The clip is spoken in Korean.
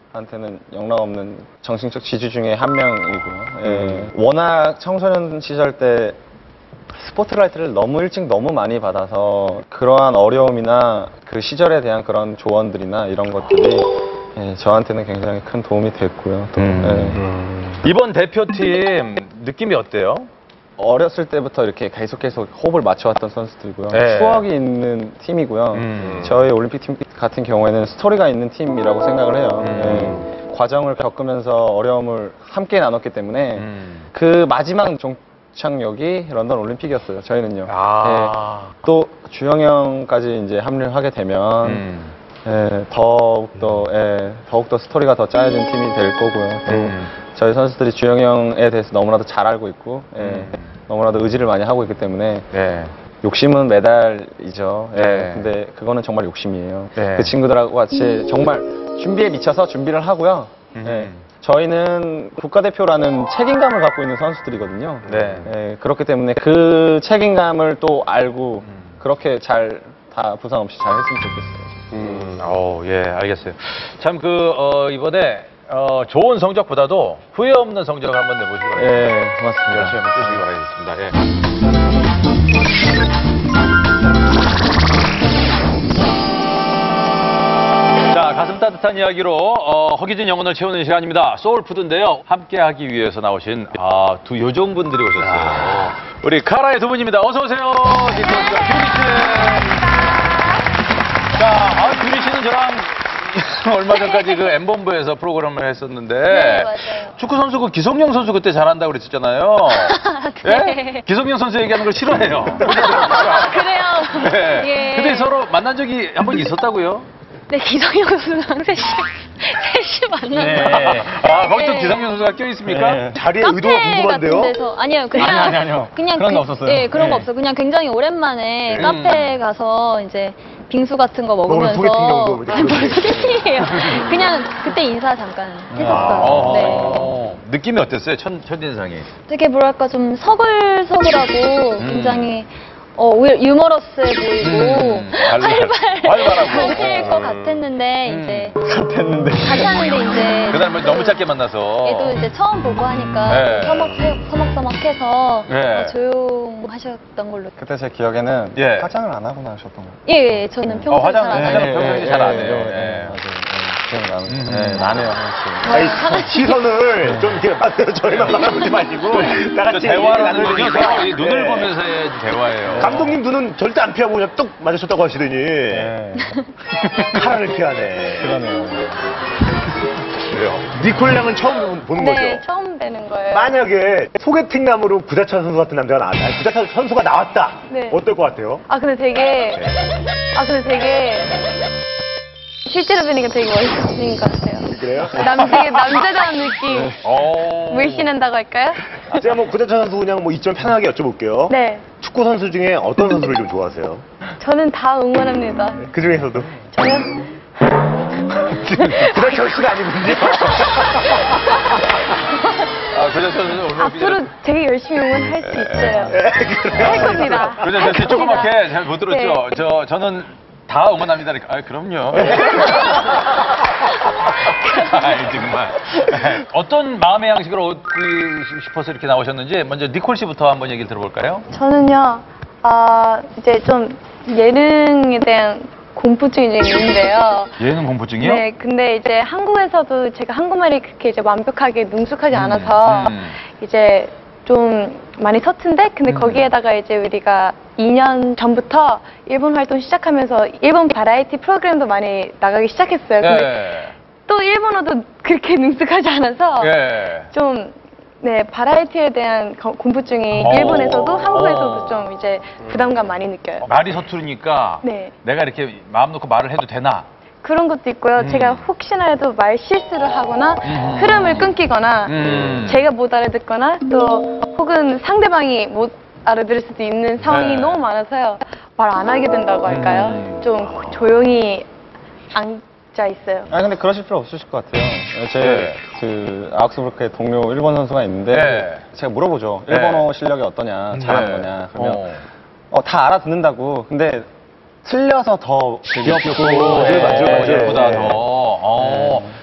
저한테는 영락없는 정신적 지주 중에 한 명이고요. 예. 워낙 청소년 시절 때 스포트라이트를 너무 일찍 너무 많이 받아서 그러한 어려움이나 그 시절에 대한 그런 조언들이나 이런 것들이 예, 저한테는 굉장히 큰 도움이 됐고요. 또, 이번 대표팀 느낌이 어때요? 어렸을 때부터 이렇게 계속 호흡을 맞춰왔던 선수들이고요. 네. 추억이 있는 팀이고요. 저희 올림픽 팀 같은 경우에는 스토리가 있는 팀이라고 생각을 해요. 예, 과정을 겪으면서 어려움을 함께 나눴기 때문에 그 마지막 종착역이 런던 올림픽이었어요. 저희는요. 예, 또 주영 형까지 이제 합류하게 되면 예, 더욱더 스토리가 더 짜여진 팀이 될 거고요. 또 저희 선수들이 주영 형에 대해서 너무나도 잘 알고 있고 예, 너무나도 의지를 많이 하고 있기 때문에 욕심은 메달이죠. 예, 근데 그거는 정말 욕심이에요. 그 친구들하고 같이 정말 준비에 미쳐서 준비를 하고요. 예, 저희는 국가대표라는 책임감을 갖고 있는 선수들이거든요. 예, 그렇기 때문에 그 책임감을 또 알고 그렇게 잘 다 부상 없이 잘 했으면 좋겠어요. 예, 알겠어요. 참 이번에 좋은 성적보다도 후회 없는 성적을 한번 내보시기 바랍니다. 예, 고맙습니다. 열심히 한번 뛰시기 바라겠습니다. 자, 가슴 따뜻한 이야기로 허기진 영혼을 채우는 시간입니다. 소울푸드인데요. 함께하기 위해서 나오신 두 요정분들이 오셨어요. 우리 카라의 두 분입니다. 어서 오세요. 자, 규리 씨는 저랑 얼마 전까지 그 M본부에서 프로그램을 했었는데 네, 맞아요. 축구 선수 그 기성용 선수 그때 잘한다고 그랬었잖아요. 네. 예? 기성용 선수 얘기하는 걸 싫어해요. 그래요? 네. 예. 근데 서로 만난 적이 한 번 있었다고요? 네, 기성용 선수랑 셋이 만났어요. 거기 또 기성용 선수가 껴있습니까? 자리의 의도가 궁금한데요? 같은 데서 아니요 그냥 아니요. 그냥 그런 거 없었어요. 예, 그런 거 없어요. 그냥 굉장히 오랜만에 카페 가서 이제 빙수 같은 거 먹으면서 소개팅 정도. 아니, 뭘 소개팅이에요. 그냥 그때 인사 잠깐 했었어요. 네. 느낌이 어땠어요? 첫인상이? 되게 뭐랄까 좀 서글서글하고 굉장히 유머러스해 보이고 활발하고. 하실 것 같았는데 이제 같았는데. 같이 하는데 이제 그날 뭐 너무 짧게 만나서. 얘도 이제 처음 보고 하니까 네. 서먹서먹해서 네. 조용하셨던 걸로. 그때 제 기억에는 예. 화장을 안 하고 나오셨던 거예요. 예, 저는 평소에 잘 안 화장은 해요. 평소에 잘 안 해요. 맞아요. 기억이 나네요. 아니, 시선을 좀 이렇게 맞대요. 저희만 바라보지 마시고 다 같이 대화라는 건요. 서로 이 네. 눈을 보면서 해야지 대화예요. 감독님 눈은 절대 안 피하고 그냥 뚝 맞으셨다고 하시더니 카라를 피하네. 그러네요. 그래요. 니콜 양은 처음 보는 네, 거죠? 처음 뵈는 거예요. 만약에 소개팅남으로 구자철 선수 같은 남자가 나왔다. 아니, 구자철 선수가 나왔다. 네. 어떨 것 같아요? 근데 되게 실제로 뵈니까 되게 멋있으신 것 같아요. 그래요? 남자다운 느낌. 물씬한다고 할까요? 제가 뭐 구자철 선수 그냥 뭐 이점 편하게 여쭤볼게요. 네. 축구 선수 중에 어떤 선수를 좀 좋아하세요? 저는 다 응원합니다. 그 중에서도? 저요? 구자철 씨가 아니군요. 그저 선수는 오늘 앞으로 되게 열심히 응원할 수 있어요. 할 겁니다. 그저 저 할 조그맣게 겁니다. 잘 못 들었죠. 네. 저는 다 응원합니다. 그럼요. 아이, 정말. 어떤 마음의 양식으로 얻고 싶어서 이렇게 나오셨는지 먼저 니콜 씨부터 한번 얘기를 들어볼까요? 저는요, 이제 좀 예능에 대한 공포증이 좀 있는데요. 예능 공포증이요? 네, 근데 이제 한국에서도 제가 한국말이 그렇게 이제 완벽하게 능숙하지 않아서 이제 좀 많이 서툰데, 근데 거기에다가 이제 우리가 2년 전부터 일본 활동 시작하면서 일본 바라에티 프로그램도 많이 나가기 시작했어요. 근데 또 일본어도 그렇게 능숙하지 않아서 좀 네, 바라에티에 대한 공포증이 일본에서도 한국에서도 좀 이제 부담감 많이 느껴요. 말이 서투르니까 네. 내가 이렇게 마음 놓고 말을 해도 되나? 그런 것도 있고요. 제가 혹시나라도 말 실수를 하거나 흐름을 끊기거나 제가 못 알아듣거나 또 혹은 상대방이 못 알아들을 수도 있는 상황이 너무 많아서요. 말 안 하게 된다고 할까요? 좀 조용히 앉아 있어요. 근데 그러실 필요 없으실 것 같아요. 제 아우크스부르크의 동료 일본 선수가 있는데 제가 물어보죠. 일본어 실력이 어떠냐, 잘하는 거냐. 그러면 다 알아듣는다고. 근데 틀려서 더 귀엽고 맞아요. 보다 더.